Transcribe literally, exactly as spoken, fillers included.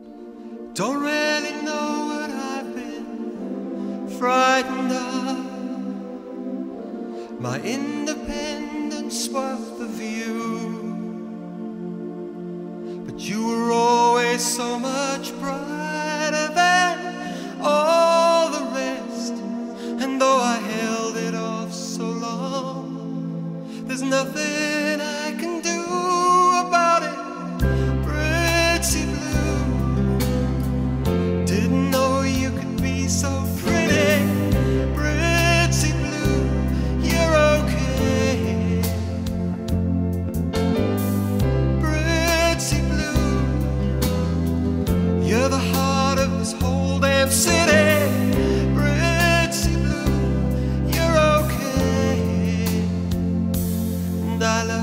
Don't really know what I've been frightened of. My independence spoiled the view, but you were always so much brighter than all the rest. And though I held it off so long, there's nothing I can do about it. Pretty blue, didn't know you could be so pretty. Pretty blue, you're okay. Pretty blue, you're the heart of this whole damn city. Pretty blue, you're okay. And I love